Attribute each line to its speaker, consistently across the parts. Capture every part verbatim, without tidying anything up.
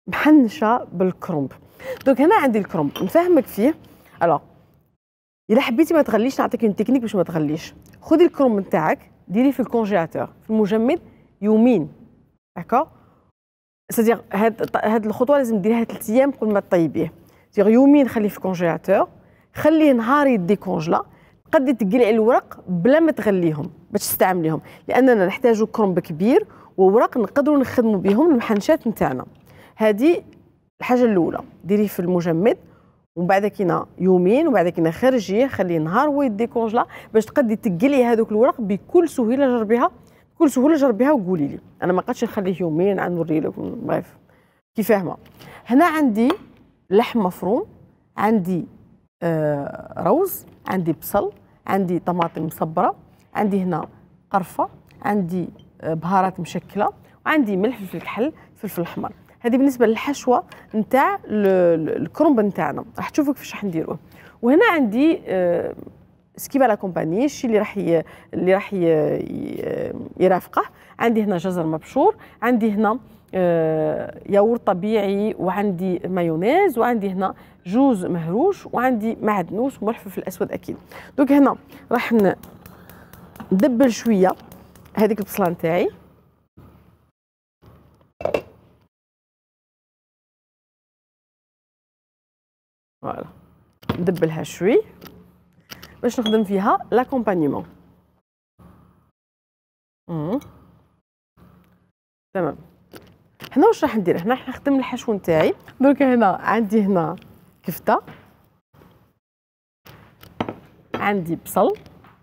Speaker 1: محنشه بالكرومب. دونك هنا عندي الكرومب نفهمك فيه. الوغ الا حبيتي ما تغليش نعطيك اون تكنيك باش ما تغليش. خذي الكرومب نتاعك ديريه في الكونجيلاتور في المجمد يومين، داكور؟ سادير هاد هاد الخطوه لازم ديريها ثلاث ايام قبل ما طيبيه. سادير يومين خليه في الكونجيلاتور، خليه نهار يديكونجلا، تقدري تقلعي الورق بلا ما تغليهم باش تستعمليهم، لاننا نحتاجو كرومب كبير وورق نقدروا نخدموا بهم المحنشات نتاعنا. هذه الحاجه الاولى، ديريه في المجمد ومن بعد كينا يومين وبعد كينا خرجيه خليه نهار هو يديكونجلا باش تقدري تقلعي هذوك الورق بكل سهوله. جربيها بكل سهوله، جربيها وقولي لي. انا ما قدش نخليه يومين عاد نوري لكم. بريف كي فاهمه. هنا عندي لحم مفروم، عندي آه روز، عندي بصل، عندي طماطم مصبره، عندي هنا قرفه، عندي آه بهارات مشكله، وعندي ملح، فلفل كحل، فلفل احمر. هذه بالنسبه للحشوه نتاع الكرومب نتاعنا، راح تشوفوا كيفاش راح نديروه. وهنا عندي آه سكيبا لا كومباني، الشيء اللي راح اللي راح يرافقه. عندي هنا جزر مبشور، عندي هنا آه ياورت طبيعي، وعندي مايونيز، وعندي هنا جوز مهروش، وعندي معدنوس وملح فلفل اسود اكيد. دوك هنا راح ندبل شويه هذيك البصله نتاعي. فوالا ندبلها شوي باش نخدم فيها لاكومبانيمون. تمام. هنا واش راح ندير؟ هنا راح نخدم الحشو نتاعي. درك هنا عندي هنا كفته، عندي بصل،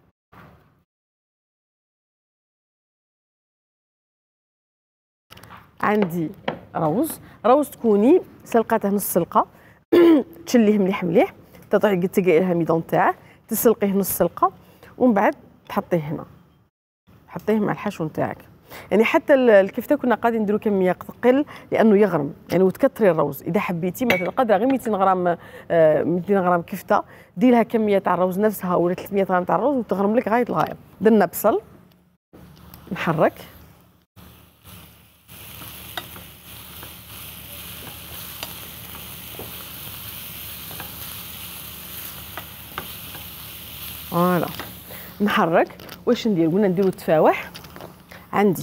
Speaker 1: عندي روز. روز تكوني سلقاته نص سلقه تشليه مليح مليح، تطيحي تقعي لها الميدون تاعه، تسلقيه نص سلقه ومن بعد تحطيه هنا، تحطيه مع الحشو نتاعك. يعني حتى الكفته كنا قاعدين نديروا كميه تقل لانه يغرم يعني، وتكثري الروز. اذا حبيتي مثلا قادره غير مئتين غرام آه مئتين غرام كفته، دير لها كميه تاع الروز نفسها ولا ثلاثمئة غرام تاع الروز وتغرم لك غايه الغايه. درنا بصل نحرك، فوالا نحرك. واش ندير؟ قلنا نديرو التفاوح. عندي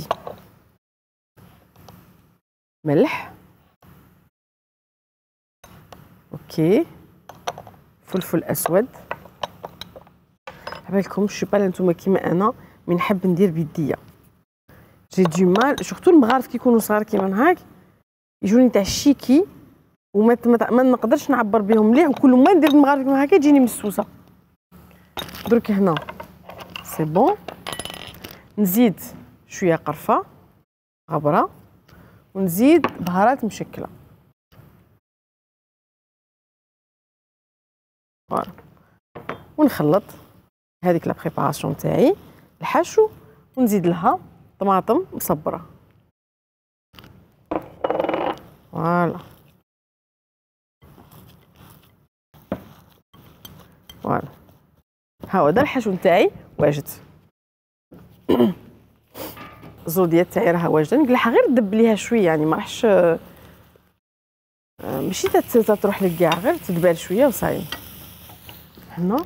Speaker 1: ملح، اوكي، فلفل اسود. عبالكم شي با نتوما كيما انا من نحب ندير بيديا، جي دو مال سورتو المغارف كيكونوا صغار كيما هاك يجوني تاع الشيكي وما ما نقدرش نعبر بهم مليح، وكل ما ندير المغارف كيما هكا تجيني مسوسه. درك هنا سي بون. نزيد شويه قرفه غبره ونزيد بهارات مشكله. فوالا ونخلط هذيك لا بريباراسيون تاعي الحشو ونزيد لها طماطم مصبره. فوالا فوالا ها هو دا الحشو نتاعي واجد. الزوديات تاعي راها واجده، نقلعها غير تدبليها شويه يعني ما راحش ماشي تروح لك كاع، غير تدبال شويه وصاي. هنا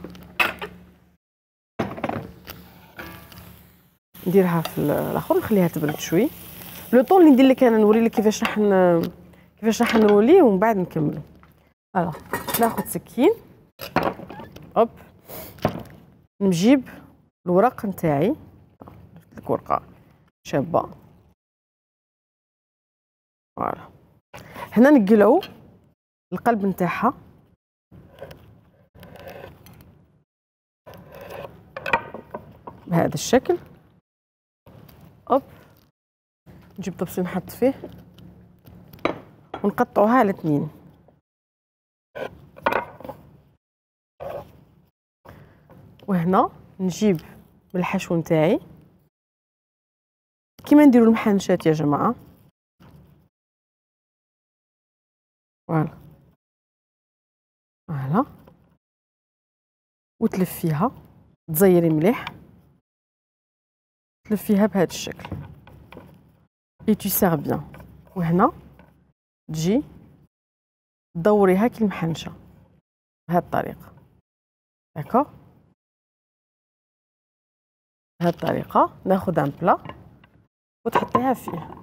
Speaker 1: نديرها في الاخر نخليها تبرد شوي. لو طون اللي ندير لك انا نوري لك كيفاش راح ن... كيفاش راح نرولي ومن بعد نكملوا. فوالا ناخذ سكين، هوب نجيب الورق نتاعي، درت لك ورقه شابه. فوالا هنا نقلعو القلب نتاعها، بهذا الشكل. هوب نجيب طبسي نحط فيه ونقطعوها على اثنين. وهنا نجيب الحشو نتاعي كيما نديرو المحنشات يا جماعه. فوالا فوالا وتلفيها، تزيري مليح، تلفيها بهذا الشكل اي تو سير بيان. وهنا تجي دوريها كي المحنشه بهذه الطريقه. داكوغ، بهذه الطريقه ناخذ ان بلا وتحطيها فيه.